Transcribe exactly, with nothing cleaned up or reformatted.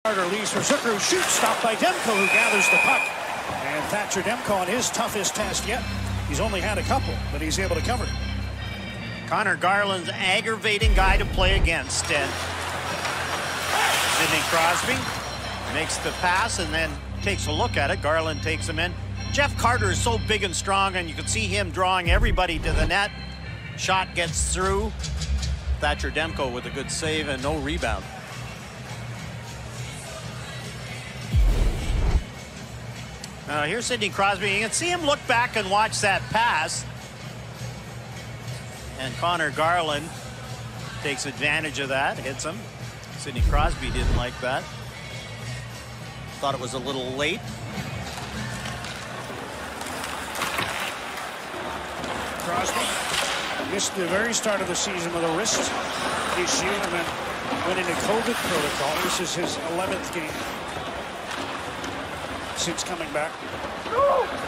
Carter leaves for Zucker, shoots, stopped by Demko, who gathers the puck. And Thatcher Demko on his toughest test yet. He's only had a couple, but he's able to cover. Conor Garland's aggravating guy to play against. And Sidney Crosby makes the pass and then takes a look at it. Garland takes him in. Jeff Carter is so big and strong, and you can see him drawing everybody to the net. Shot gets through. Thatcher Demko with a good save and no rebound. Uh, here's Sidney Crosby. You can see him look back and watch that pass. And Conor Garland takes advantage of that, hits him. Sidney Crosby didn't like that. Thought it was a little late. Crosby missed the very start of the season with a wrist issue and then went into COVID protocol. This is his eleventh game since coming back.